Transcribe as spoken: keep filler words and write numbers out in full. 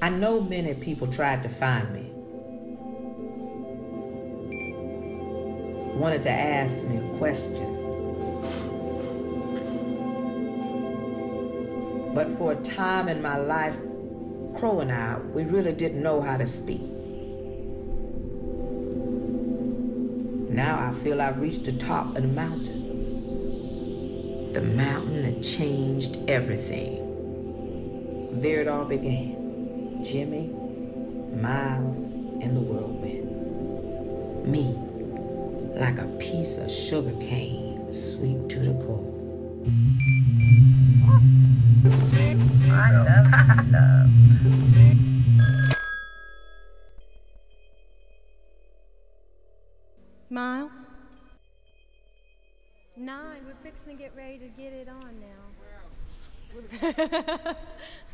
I know many people tried to find me, wanted to ask me questions. But for a time in my life, Crow and I, we really didn't know how to speak. Now I feel I've reached the top of the mountain. The mountain that changed everything. There it all began. Jimmy, Miles, and the whirlwind. Me, like a piece of sugar cane, sweet to the core. I love, I love. Miles? Nine. We're fixing to get ready to get it on now.